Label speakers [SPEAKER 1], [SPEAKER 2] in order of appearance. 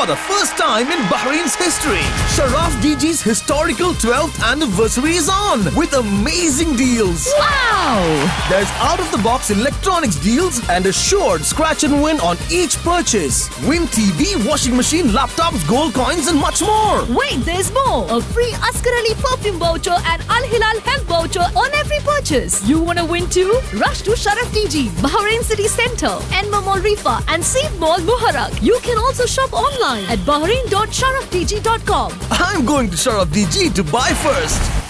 [SPEAKER 1] For the first time in Bahrain's history, Sharaf DG's historical 12th anniversary is on with amazing deals.
[SPEAKER 2] Wow!
[SPEAKER 1] There's out-of-the-box electronics deals and assured scratch and win on each purchase. Win TV, washing machine, laptops, gold coins and much more.
[SPEAKER 2] Wait, there's more! A free Asghar Ali perfume voucher and Al Hilal health voucher on every purchase. You wanna win too? Rush to Sharaf DG, Bahrain City Centre, Enma Mall Rifa and Seed Mall Muharrak. You can also shop online at bahrain.sharafdg.com.
[SPEAKER 1] I'm going to Sharaf DG to buy first.